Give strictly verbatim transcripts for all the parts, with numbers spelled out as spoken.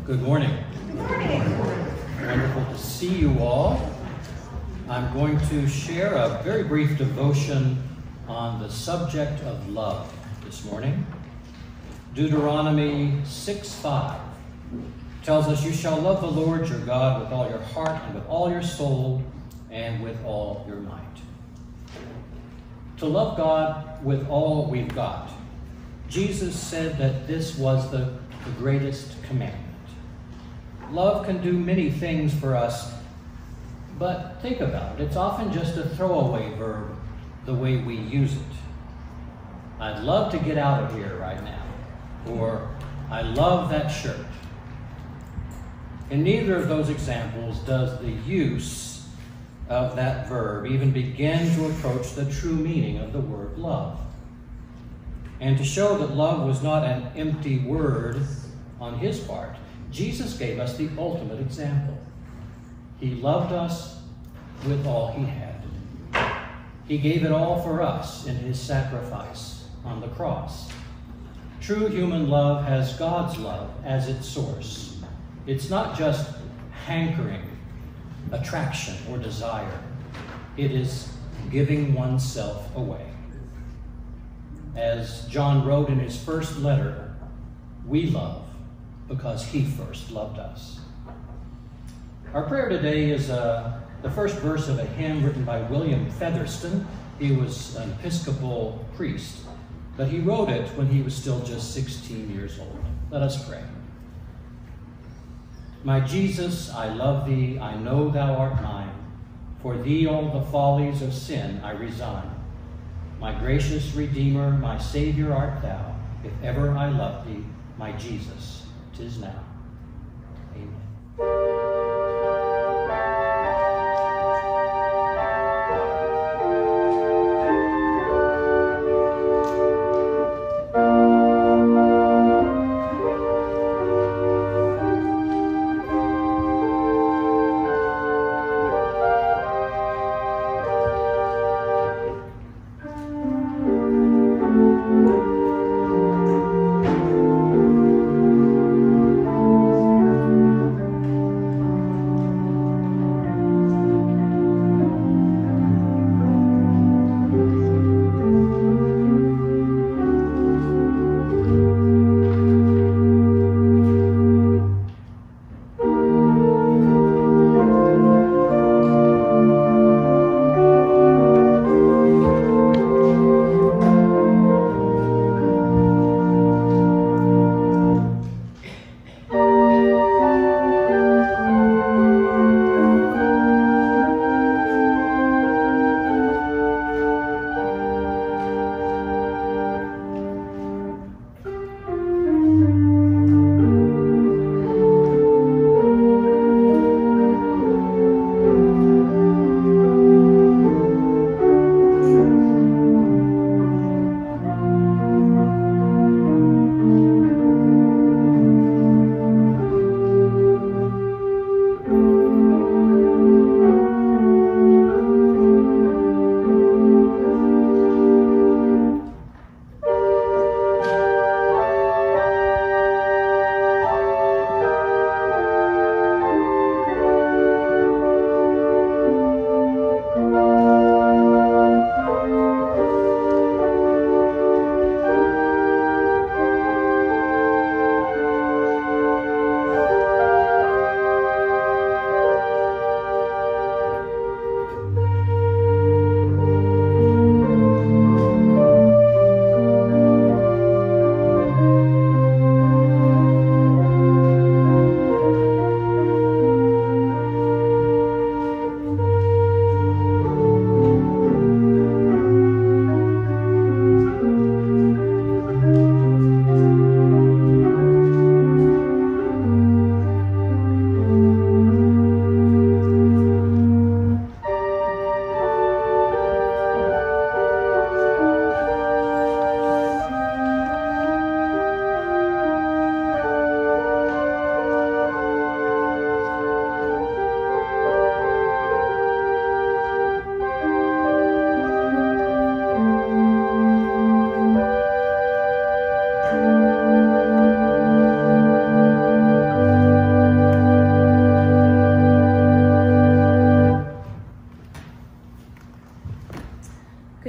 Good morning. Good morning. Wonderful to see you all. I'm going to share a very brief devotion on the subject of love this morning. Deuteronomy six five tells us, "You shall love the Lord your God with all your heart and with all your soul and with all your might." To love God with all we've got. Jesus said that this was the, the greatest commandment. Love can do many things for us, but think about it. It's often just a throwaway verb the way we use it. I'd love to get out of here right now. Or, I love that shirt. In neither of those examples does the use of that verb even begin to approach the true meaning of the word love. And to show that love was not an empty word on his part, Jesus gave us the ultimate example. He loved us with all he had. He gave it all for us in his sacrifice on the cross. True human love has God's love as its source. It's not just hankering, attraction, or desire. It is giving oneself away. As John wrote in his first letter, we love because he first loved us. Our prayer today is uh, the first verse of a hymn written by William Featherston. He was an Episcopal priest, but he wrote it when he was still just sixteen years old. Let us pray. My Jesus, I love thee, I know thou art mine. For thee all the follies of sin I resign. My gracious Redeemer, my Savior art thou. If ever I love thee, my Jesus, 'tis now. Amen.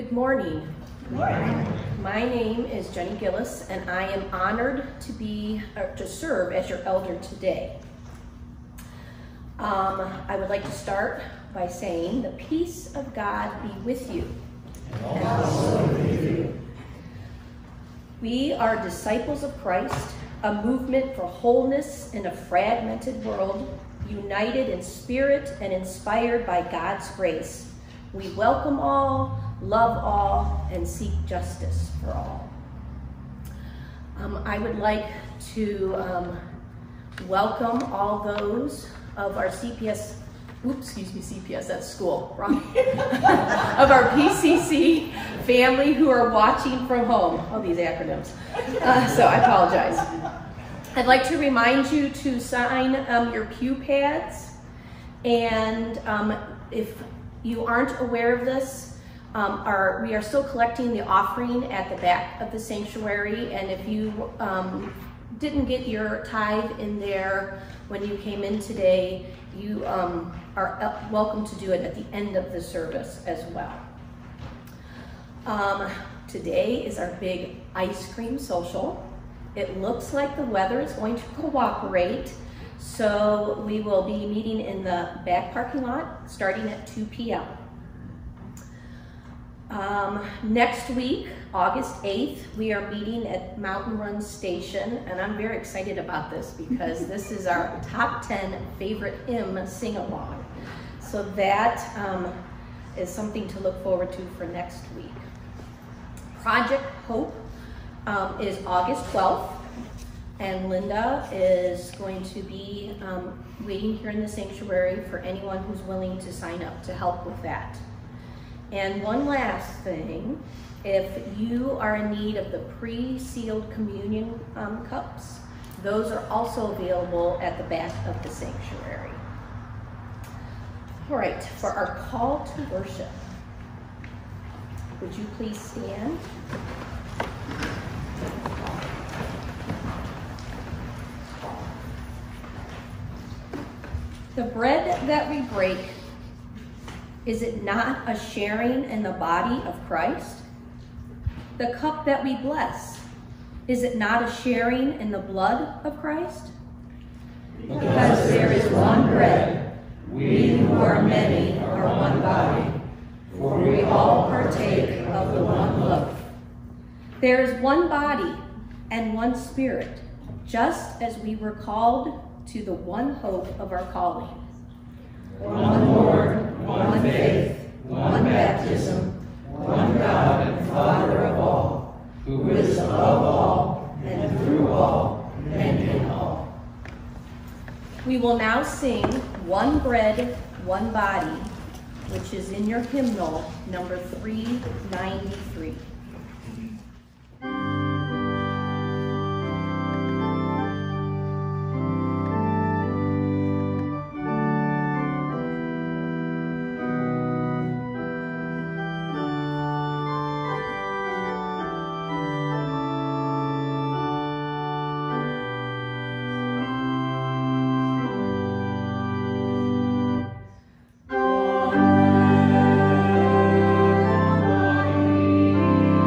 Good morning. Good morning. My name is Jenny Gillis, and I am honored to be uh, to serve as your elder today. Um, I would like to start by saying, the peace of God be with you. And also with you. We are disciples of Christ, a movement for wholeness in a fragmented world, united in spirit and inspired by God's grace. We welcome all, love all, and seek justice for all. Um, I would like to um, welcome all those of our C P S, oops, excuse me, C P S, that's school, wrong, of our P C C family who are watching from home. All these acronyms, uh, so I apologize. I'd like to remind you to sign um, your pew pads, and um, if you aren't aware of this, um, our, we are still collecting the offering at the back of the sanctuary, and if you um, didn't get your tithe in there when you came in today, you um, are welcome to do it at the end of the service as well. Um, today is our big ice cream social. It looks like the weather is going to cooperate, so we will be meeting in the back parking lot starting at two p m Um, next week, August eighth, we are meeting at Mountain Run Station, and I'm very excited about this because this is our top ten favorite hymn sing-along. So that um, is something to look forward to for next week. Project Hope um, is August twelfth, and Linda is going to be um, waiting here in the sanctuary for anyone who's willing to sign up to help with that. And one last thing, if you are in need of the pre-sealed communion um, cups, those are also available at the back of the sanctuary. All right, for our call to worship, would you please stand? The bread that we break, is it not a sharing in the body of Christ? The cup that we bless, is it not a sharing in the blood of Christ? Because there is one bread, we who are many are one body, for we all partake of the one loaf. There is one body and one spirit, just as we were called to the one hope of our calling. One Lord, one faith, one baptism, one God and Father of all, who is above all, and through all, and in all. We will now sing One Bread, One Body, which is in your hymnal, number three ninety-three. Oh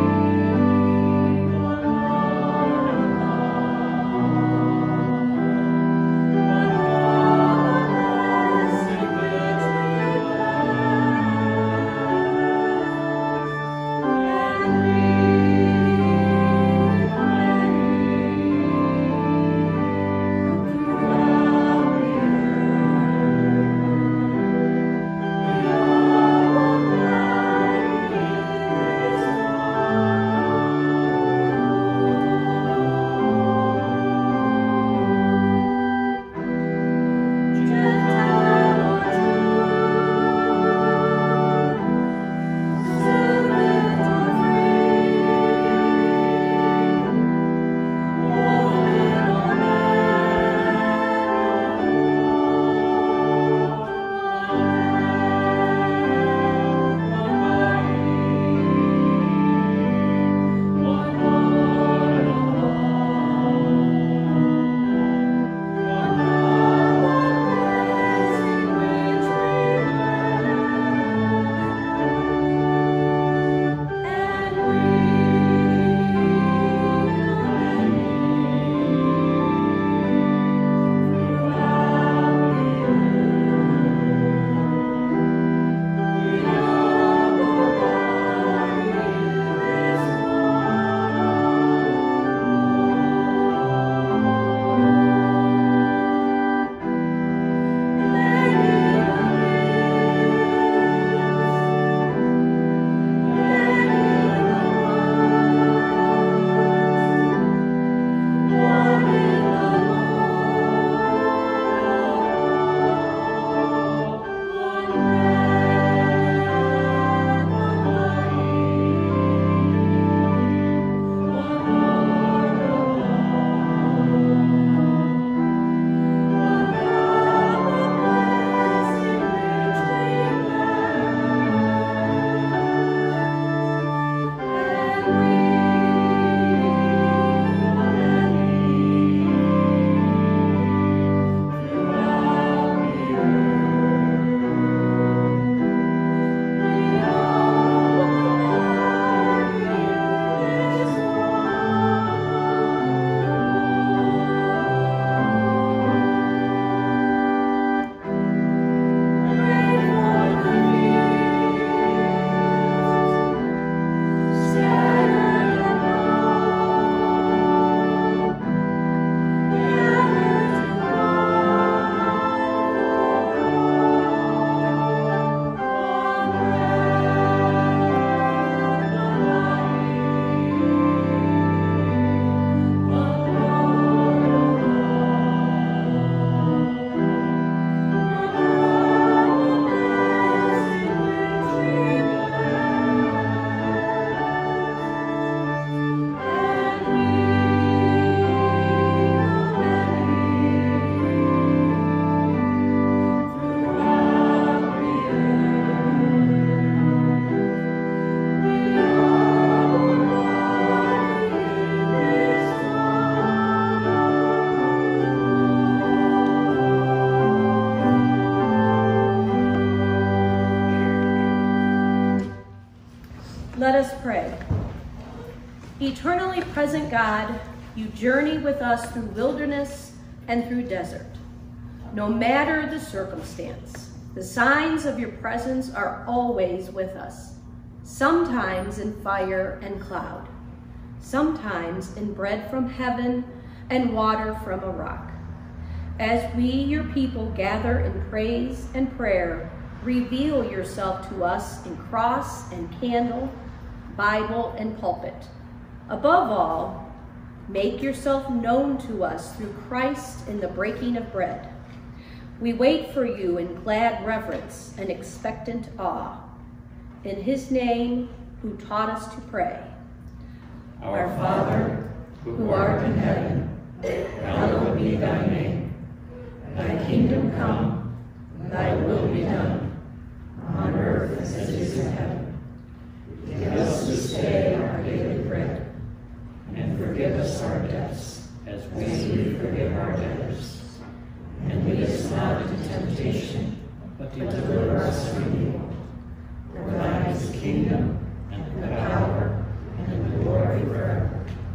Let us pray. Eternally present God, you journey with us through wilderness and through desert. No matter the circumstance, the signs of your presence are always with us, sometimes in fire and cloud, sometimes in bread from heaven and water from a rock. As we, your people, gather in praise and prayer, reveal yourself to us in cross and candle, Bible and pulpit. Above all, make yourself known to us through Christ in the breaking of bread. We wait for you in glad reverence and expectant awe. In his name, who taught us to pray. Our Father, who art in heaven, hallowed be thy name. Thy kingdom come, thy will be done, on earth as it is in heaven. Give us this day our daily bread, and forgive us our debts, as we forgive our debtors. And lead us not into temptation, but deliver us from evil. For thine is the kingdom, and the power, and the glory forever.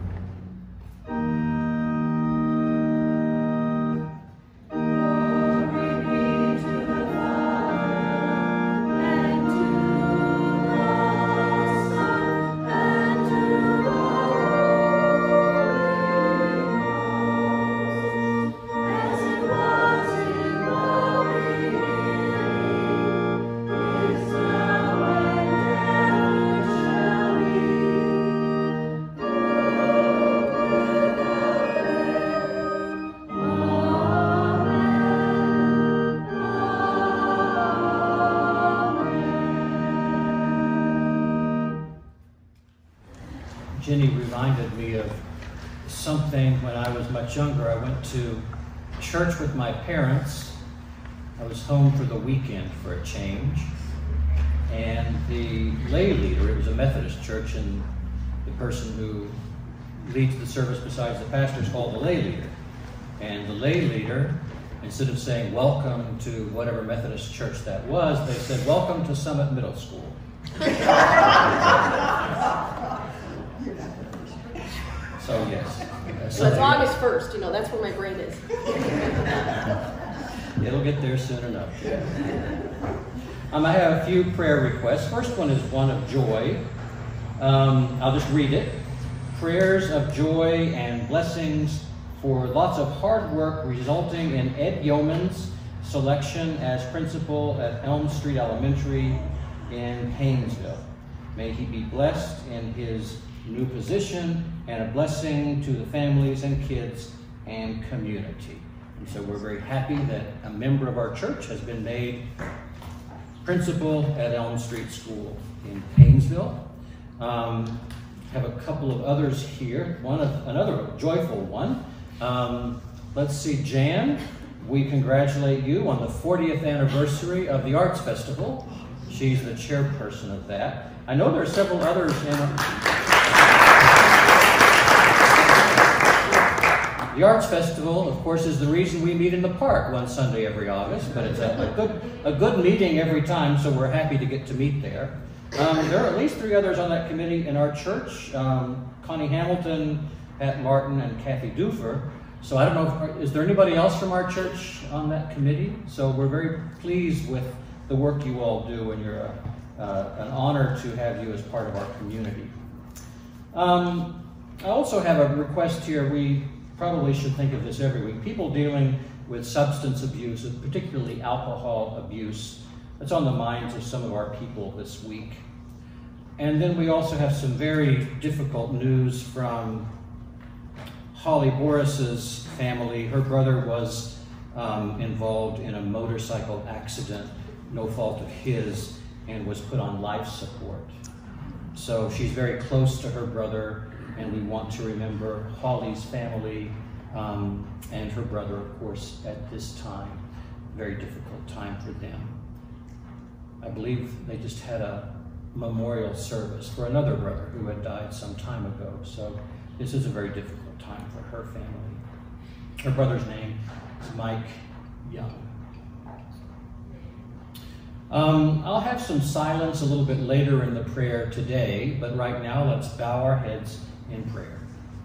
Jenny reminded me of something when I was much younger. I went to church with my parents. I was home for the weekend for a change. And the lay leader, it was a Methodist church, and the person who leads the service besides the pastor is called the lay leader. And the lay leader, instead of saying welcome to whatever Methodist church that was, they said welcome to Summit Middle School. So yes. So it's August first, you know, that's where my brain is. It'll get there soon enough. Um, I have a few prayer requests. First one is one of joy. Um, I'll just read it. Prayers of joy and blessings for lots of hard work resulting in Ed Yeoman's selection as principal at Elm Street Elementary in Paynesville. May he be blessed in his new position and a blessing to the families and kids and community. And so we're very happy that a member of our church has been made principal at Elm Street School in Paynesville. Um, have a couple of others here. One of another joyful one. Um, let's see, Jan, we congratulate you on the fortieth anniversary of the Arts Festival. She's the chairperson of that. I know there are several others in. The Arts Festival, of course, is the reason we meet in the park one Sunday every August, but it's a, a good a good meeting every time, so we're happy to get to meet there. Um, there are at least three others on that committee in our church, um, Connie Hamilton, Pat Martin, and Kathy Dufer. So I don't know, if, is there anybody else from our church on that committee? So we're very pleased with the work you all do, and you're a, uh, an honor to have you as part of our community. Um, I also have a request here. We probably should think of this every week. People dealing with substance abuse, and particularly alcohol abuse, that's on the minds of some of our people this week. And then we also have some very difficult news from Holly Boris's family. Her brother was um, involved in a motorcycle accident, no fault of his, and was put on life support. So she's very close to her brother, and we want to remember Holly's family um, and her brother, of course, at this time. Very difficult time for them. I believe they just had a memorial service for another brother who had died some time ago. So this is a very difficult time for her family. Her brother's name is Mike Young. Um, I'll have some silence a little bit later in the prayer today, but right now let's bow our heads in prayer.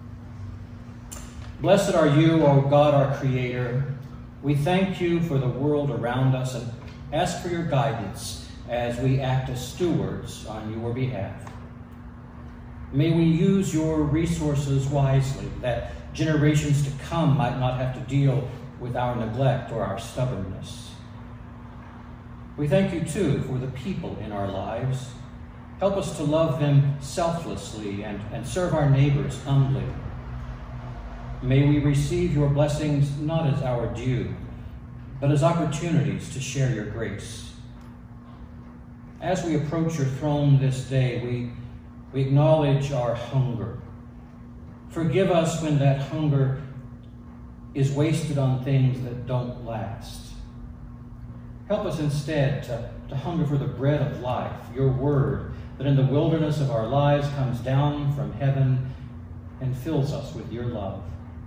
Blessed are you, O God, our Creator. We thank you for the world around us and ask for your guidance as we act as stewards on your behalf. May we use your resources wisely, that generations to come might not have to deal with our neglect or our stubbornness. We thank you, too, for the people in our lives. Help us to love them selflessly and, and serve our neighbors humbly. May we receive your blessings not as our due, but as opportunities to share your grace. As we approach your throne this day, we, we acknowledge our hunger. Forgive us when that hunger is wasted on things that don't last. Help us instead to, to hunger for the bread of life, your word, that in the wilderness of our lives comes down from heaven and fills us with your love.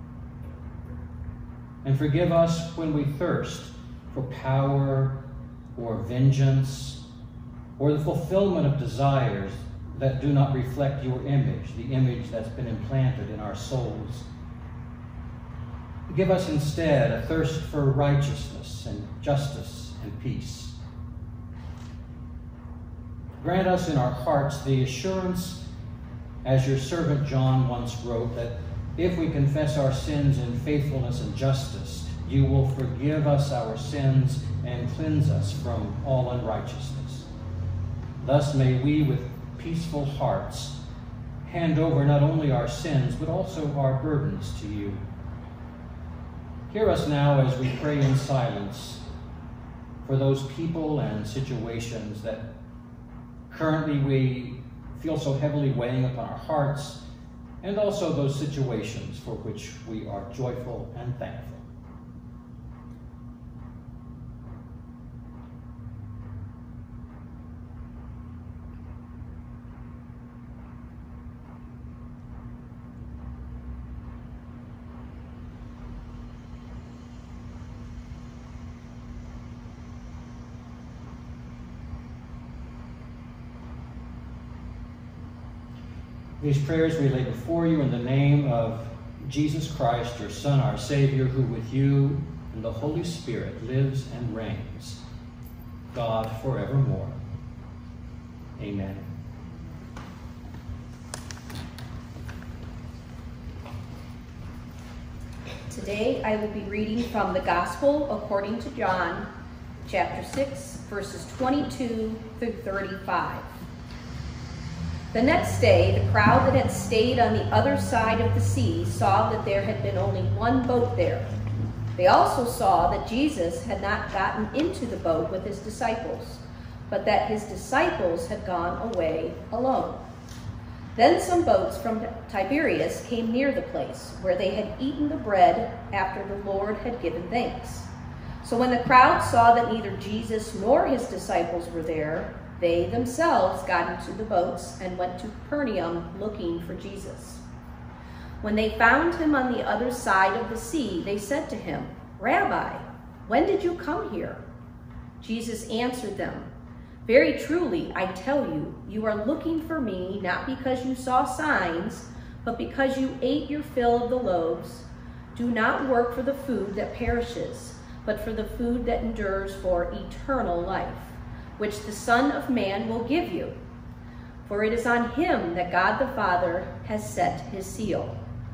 And forgive us when we thirst for power or vengeance or the fulfillment of desires that do not reflect your image, the image that's been implanted in our souls. Give us instead a thirst for righteousness and justice and peace. Grant us in our hearts the assurance, as your servant John once wrote, that if we confess our sins in faithfulness and justice, you will forgive us our sins and cleanse us from all unrighteousness. Thus may we, with peaceful hearts, hand over not only our sins, but also our burdens to you. Hear us now as we pray in silence for those people and situations that currently we feel so heavily weighing upon our hearts, and also those situations for which we are joyful and thankful. These prayers we lay before you in the name of Jesus Christ, your Son, our Savior, who with you and the Holy Spirit lives and reigns, God forevermore. Amen. Today I will be reading from the Gospel according to John, chapter six, verses twenty-two through thirty-five. The next day, the crowd that had stayed on the other side of the sea saw that there had been only one boat there. They also saw that Jesus had not gotten into the boat with his disciples, but that his disciples had gone away alone. Then some boats from Tiberias came near the place where they had eaten the bread after the Lord had given thanks. So when the crowd saw that neither Jesus nor his disciples were there, they themselves got into the boats and went to Capernaum looking for Jesus. When they found him on the other side of the sea, they said to him, "Rabbi, when did you come here?" Jesus answered them, "Very truly, I tell you, you are looking for me not because you saw signs, but because you ate your fill of the loaves. Do not work for the food that perishes, but for the food that endures for eternal life, which the Son of Man will give you. For it is on him that God the Father has set his seal."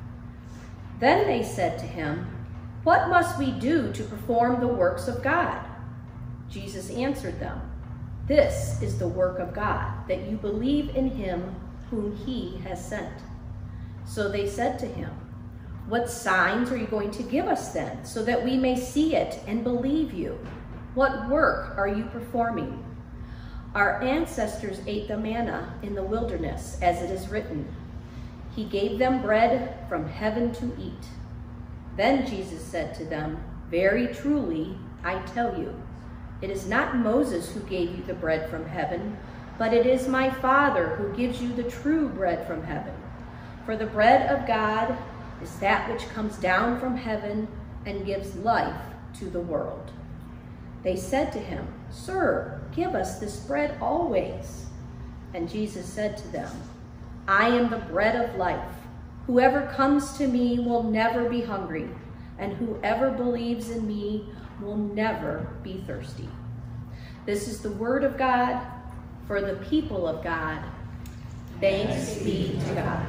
Then they said to him, "What must we do to perform the works of God?" Jesus answered them, "This is the work of God, that you believe in him whom he has sent." So they said to him, "What signs are you going to give us then, so that we may see it and believe you? What work are you performing? Our ancestors ate the manna in the wilderness, as it is written, 'He gave them bread from heaven to eat.'" Then Jesus said to them, "Very truly, I tell you, it is not Moses who gave you the bread from heaven, but it is my Father who gives you the true bread from heaven. For the bread of God is that which comes down from heaven and gives life to the world." They said to him, "Sir, give us this bread always." And Jesus said to them, "I am the bread of life. Whoever comes to me will never be hungry, and whoever believes in me will never be thirsty." This is the word of God for the people of God. Thanks be to God.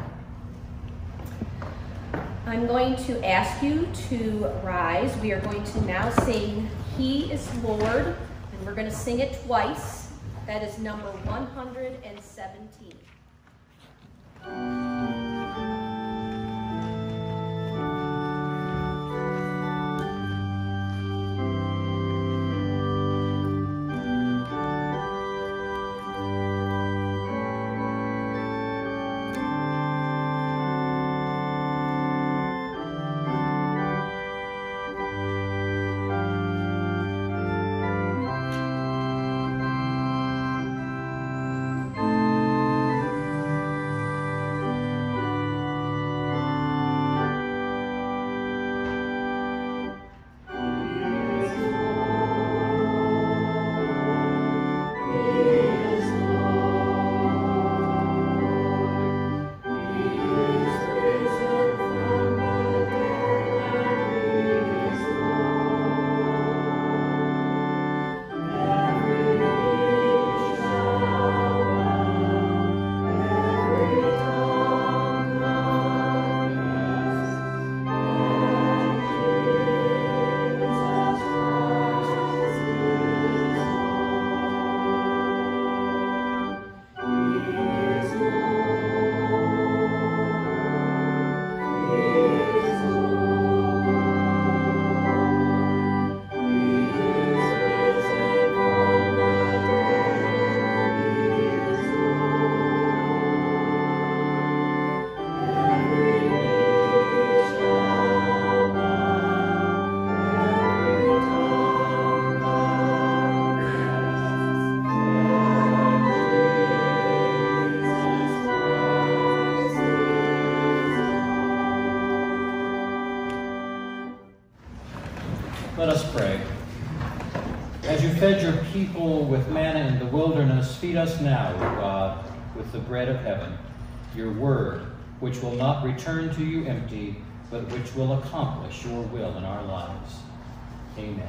I'm going to ask you to rise. We are going to now sing "He is Lord," and we're going to sing it twice. That is number one hundred seventeen. Let us pray. As you fed your people with manna in the wilderness, feed us now, O God, with the bread of heaven, your word, which will not return to you empty, but which will accomplish your will in our lives. Amen.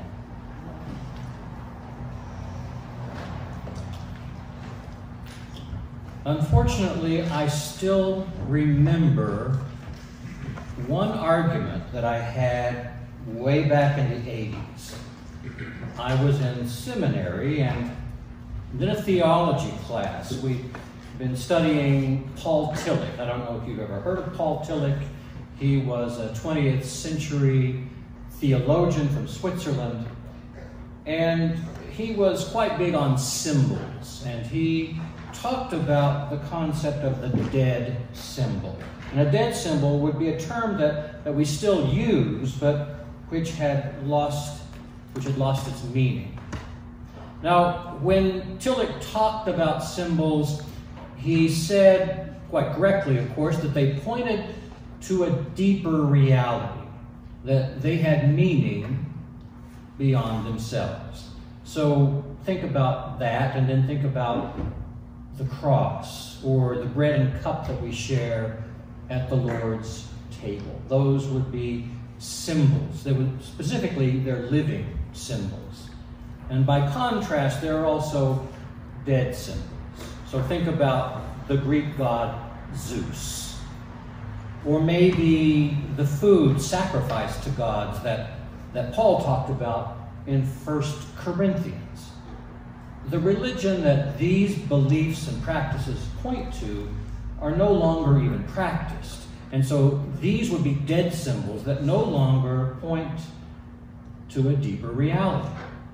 Unfortunately, I still remember one argument that I had way back in the eighties. I was in seminary and did a theology class. We'd been studying Paul Tillich. I don't know if you've ever heard of Paul Tillich. He was a twentieth century theologian from Switzerland, and he was quite big on symbols, and he talked about the concept of the dead symbol. And a dead symbol would be a term that, that we still use, but which had lost, which had lost its meaning. Now, when Tillich talked about symbols, he said, quite correctly, of course, that they pointed to a deeper reality, that they had meaning beyond themselves. So think about that, and then think about the cross, or the bread and cup that we share at the Lord's table. Those would be symbols. They would, specifically, they're living symbols. And by contrast, there are also dead symbols. So think about the Greek god Zeus, or maybe the food sacrificed to gods that, that Paul talked about in First Corinthians. The religion that these beliefs and practices point to are no longer even practiced. And so these would be dead symbols that no longer point to a deeper reality.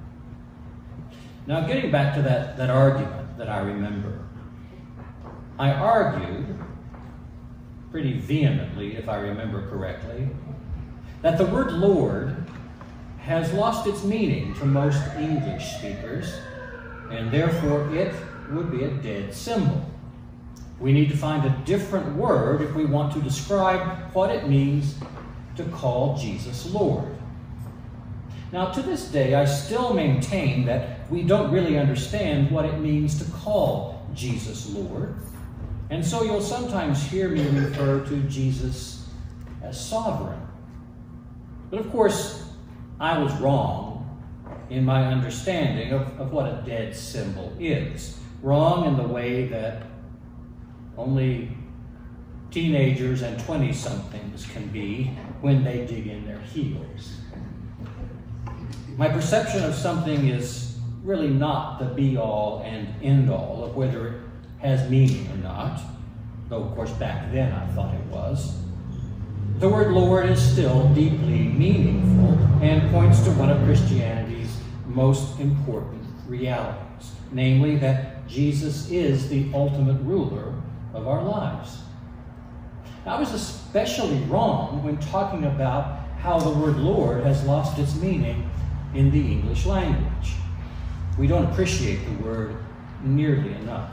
Now, getting back to that, that argument that I remember, I argued pretty vehemently, if I remember correctly, that the word Lord has lost its meaning to most English speakers, and therefore it would be a dead symbol. We need to find a different word if we want to describe what it means to call Jesus Lord. Now, to this day, I still maintain that we don't really understand what it means to call Jesus Lord. And so you'll sometimes hear me refer to Jesus as sovereign. But of course, I was wrong in my understanding of, of what a dead symbol is. Wrong in the way that only teenagers and twenty-somethings can be when they dig in their heels. My perception of something is really not the be-all and end-all of whether it has meaning or not, though of course back then I thought it was. The word Lord is still deeply meaningful and points to one of Christianity's most important realities, namely that Jesus is the ultimate ruler of our lives. I was especially wrong when talking about how the word Lord has lost its meaning in the English language. We don't appreciate the word nearly enough.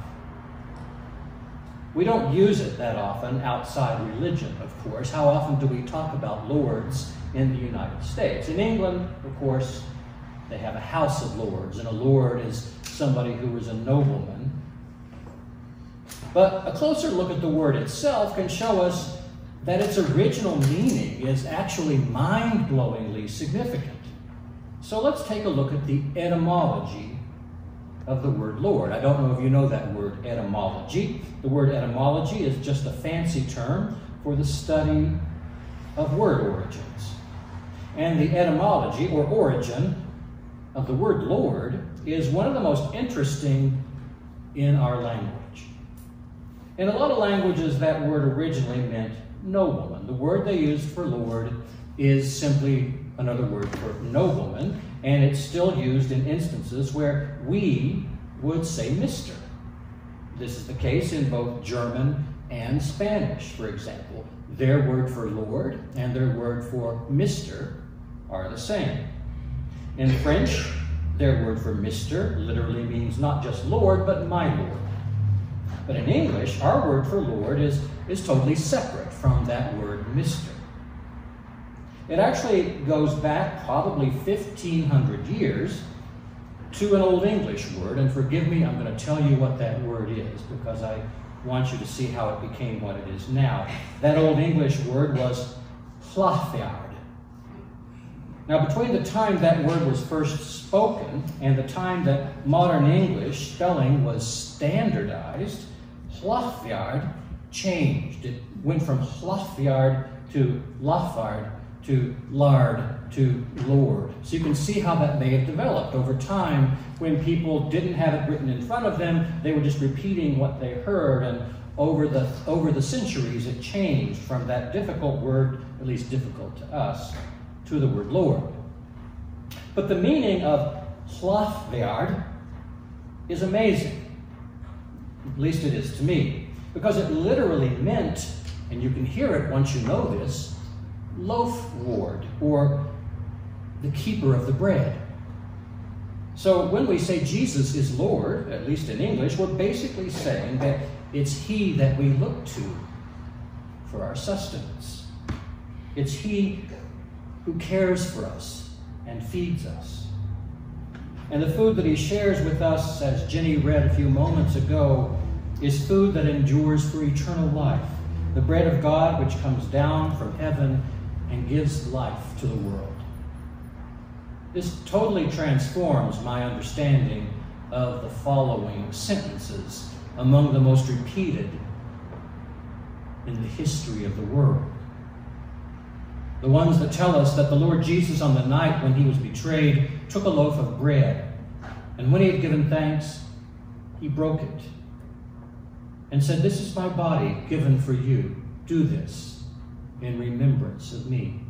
We don't use it that often outside religion, of course. How often do we talk about lords in the United States? In England, of course, they have a House of Lords, and a lord is somebody who is a nobleman. But a closer look at the word itself can show us that its original meaning is actually mind-blowingly significant. So let's take a look at the etymology of the word Lord. I don't know if you know that word, etymology. The word etymology is just a fancy term for the study of word origins. And the etymology, or origin, of the word Lord is one of the most interesting in our language. In a lot of languages, that word originally meant nobleman. The word they used for Lord is simply another word for nobleman, and it's still used in instances where we would say Mister This is the case in both German and Spanish, for example. Their word for Lord and their word for Mister are the same. In French, their word for Mister literally means not just Lord, but my Lord. But in English, our word for Lord is, is totally separate from that word Mister It actually goes back probably fifteen hundred years to an Old English word, and forgive me, I'm going to tell you what that word is because I want you to see how it became what it is now. That Old English word was hlafjard. Now, between the time that word was first spoken and the time that modern English spelling was standardized, hlafjard changed. It went from hlafjard to lafard to lard to Lord. So you can see how that may have developed over time. When people didn't have it written in front of them, they were just repeating what they heard, and over the over the centuries it changed from that difficult word, at least difficult to us, to the word Lord. But the meaning of hlafjard is amazing. At least it is to me, because it literally meant, and you can hear it once you know this, loaf ward, or the keeper of the bread. So when we say Jesus is Lord, at least in English, we're basically saying that it's He that we look to for our sustenance. It's He who cares for us and feeds us. And the food that He shares with us, as Jenny read a few moments ago, is food that endures for eternal life, the bread of God which comes down from heaven and gives life to the world. This totally transforms my understanding of the following sentences, among the most repeated in the history of the world. The ones that tell us that the Lord Jesus, on the night when He was betrayed, took a loaf of bread, and when He had given thanks, He broke it and said, "This is my body given for you. Do this in remembrance of me."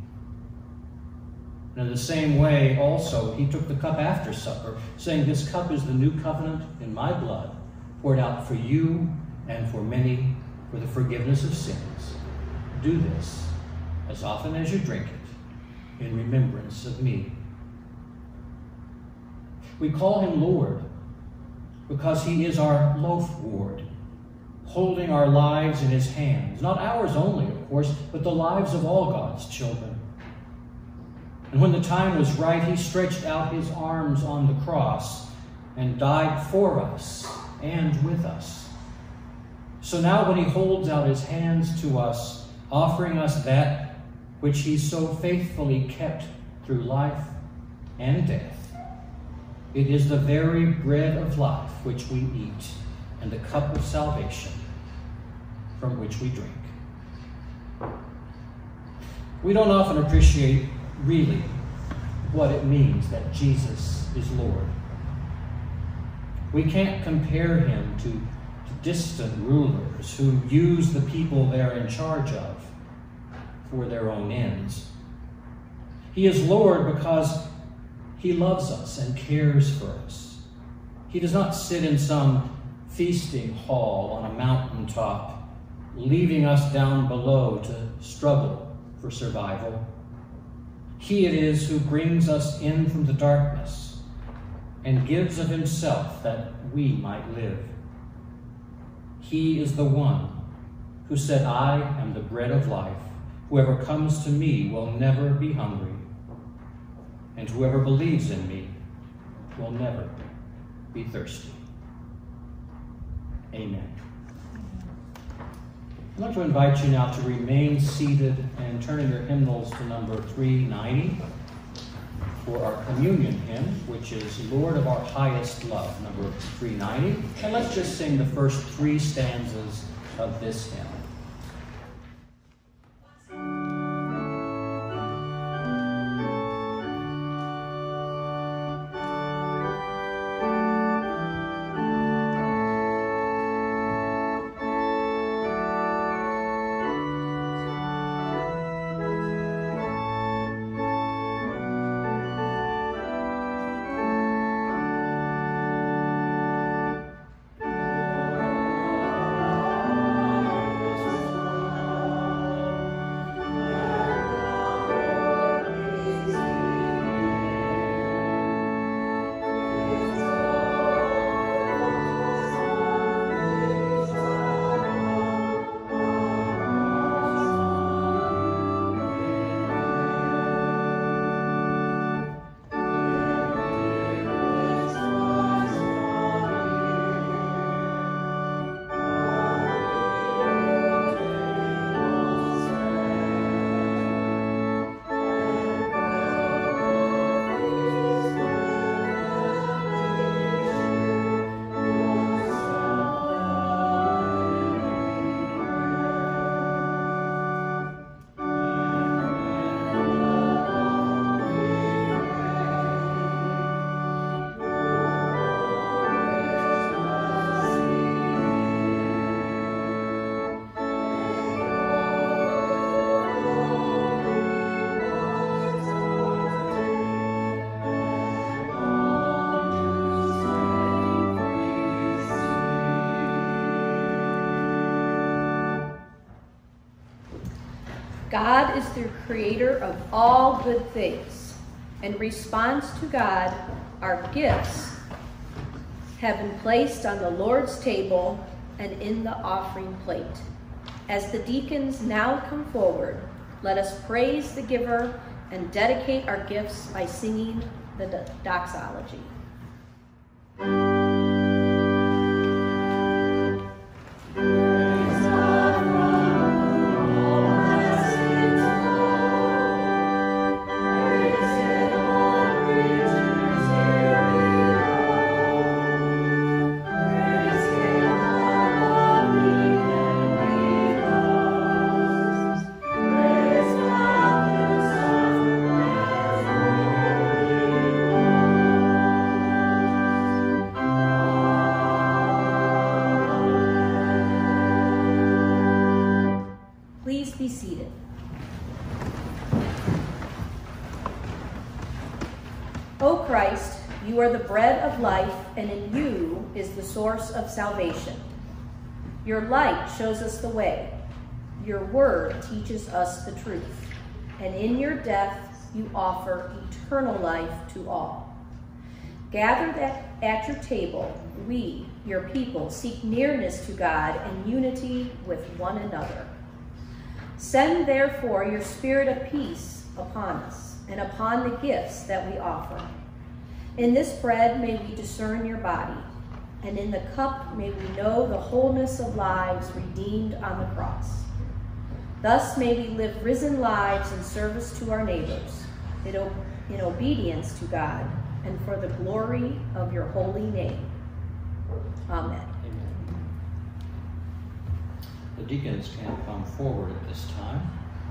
And in the same way, also, He took the cup after supper, saying, "This cup is the new covenant in my blood, poured out for you and for many for the forgiveness of sins. Do this as often as you drink it in remembrance of me." We call Him Lord because He is our loaf ward, holding our lives in His hands. Not ours only, of course, but the lives of all God's children. And when the time was right, he stretched out his arms on the cross and died for us and with us. So now when he holds out his hands to us, offering us that which he so faithfully kept through life and death, it is the very bread of life which we eat and the cup of salvation from which we drink. We don't often appreciate really what it means that Jesus is Lord. We can't compare him to, to distant rulers who use the people they're in charge of for their own ends. He is Lord because he loves us and cares for us. He does not sit in some feasting hall on a mountaintop, leaving us down below to struggle for survival. He it is who brings us in from the darkness and gives of himself that we might live. He is the one who said, I am the bread of life. Whoever comes to me will never be hungry, and whoever believes in me will never be thirsty. Amen. I'd like to invite you now to remain seated and turn in your hymnals to number three ninety for our communion hymn, which is Lord of Our Highest Love, number three ninety. And let's just sing the first three stanzas of this hymn. God is the creator of all good things. In response to God, our gifts have been placed on the Lord's table and in the offering plate. As the deacons now come forward, let us praise the giver and dedicate our gifts by singing the doxology. Please be seated. O Christ, you are the bread of life, and in you is the source of salvation. Your light shows us the way. Your word teaches us the truth. And in your death, you offer eternal life to all. Gathered at, at your table, we, your people, seek nearness to God and unity with one another. Send, therefore, your spirit of peace upon us, and upon the gifts that we offer. In this bread may we discern your body, and in the cup may we know the wholeness of lives redeemed on the cross. Thus may we live risen lives in service to our neighbors, in, o- in obedience to God, and for the glory of your holy name. Amen. Amen. The deacons can come forward at this time.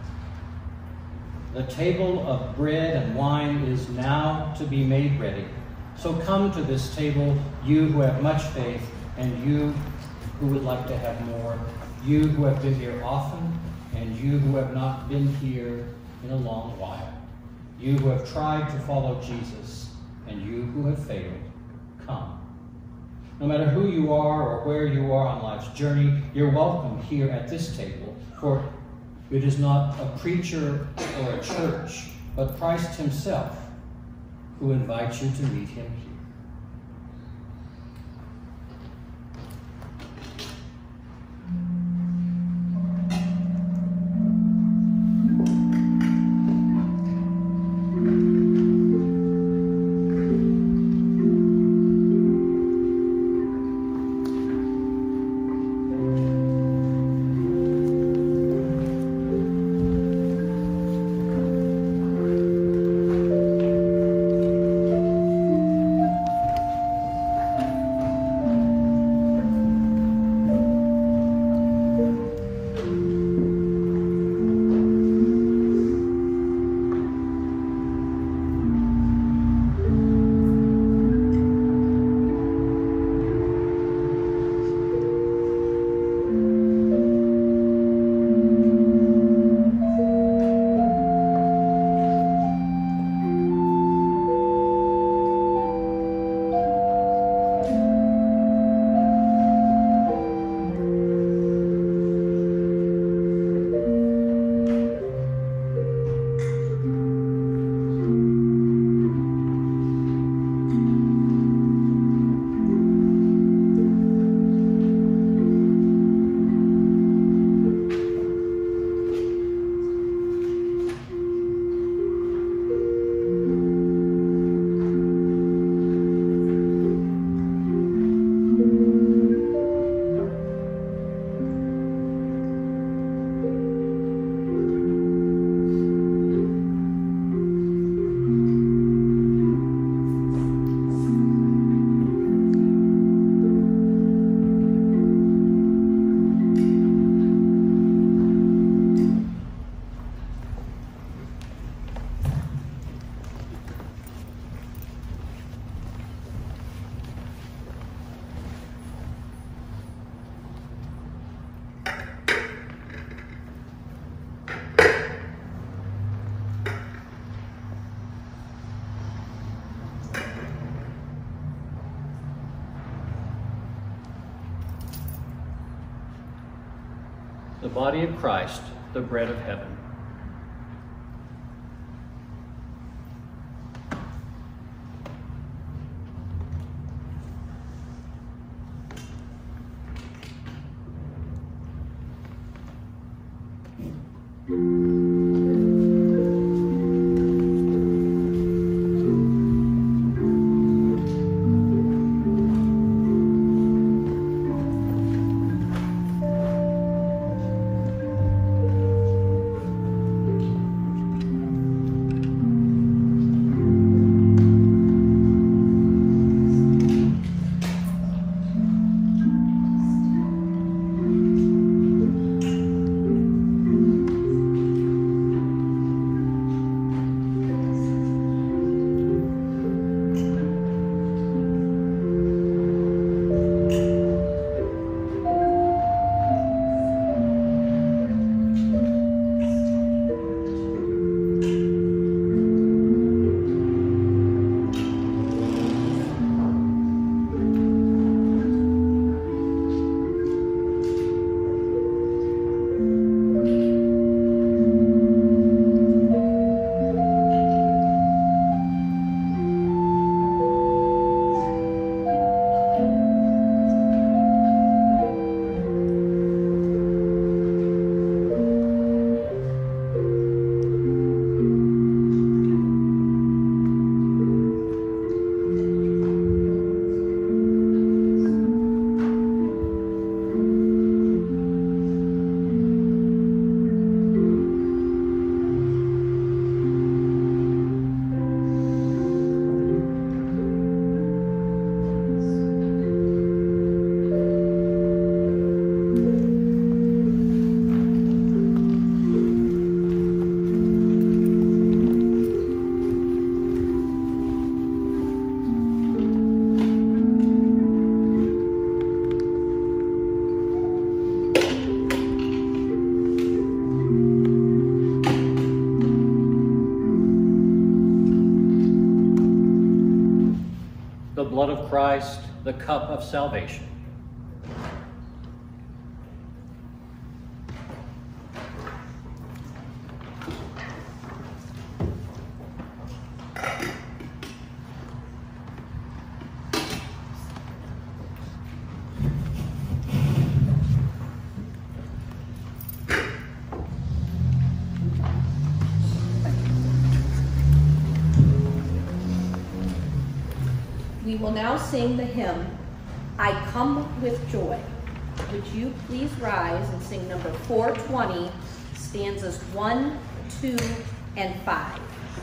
The table of bread and wine is now to be made ready. So come to this table, you who have much faith, and you who would like to have more, you who have been here often, and you who have not been here in a long while, you who have tried to follow Jesus, and you who have failed. Come. No matter who you are or where you are on life's journey, you're welcome here at this table, for it is not a preacher or a church, but Christ himself who invites you to meet him here. The body of Christ, the bread of heaven. blood of Christ, the cup of salvation. We will now sing the hymn, I Come with Joy. Would you please rise and sing number four twenty, stanzas one, two, and five.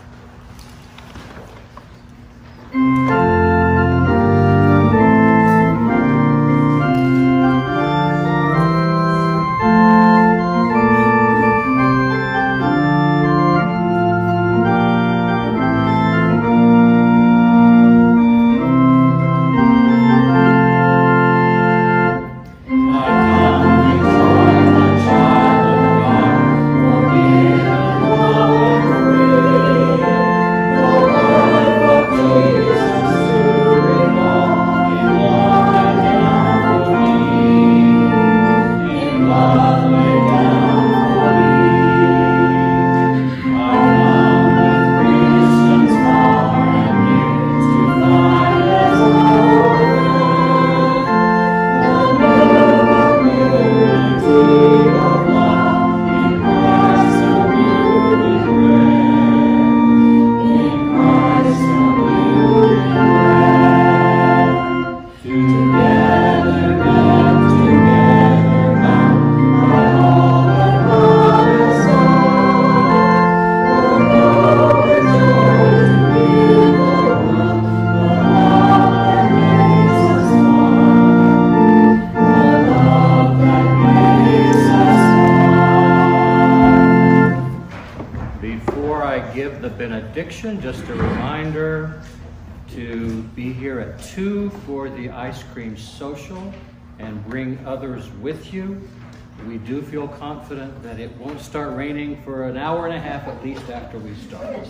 Benediction, just a reminder to be here at two for the ice cream social and bring others with you. We do feel confident that it won't start raining for an hour and a half at least after we start.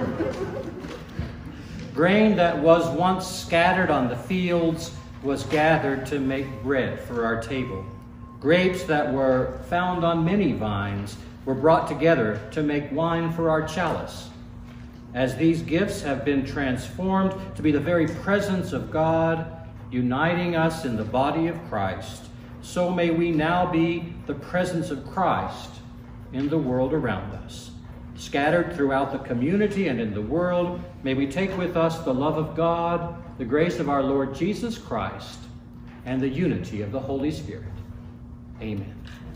Grain that was once scattered on the fields was gathered to make bread for our table. Grapes that were found on many vines were brought together to make wine for our chalice. As these gifts have been transformed to be the very presence of God, uniting us in the body of Christ, so may we now be the presence of Christ in the world around us. Scattered throughout the community and in the world, may we take with us the love of God, the grace of our Lord Jesus Christ, and the unity of the Holy Spirit. Amen.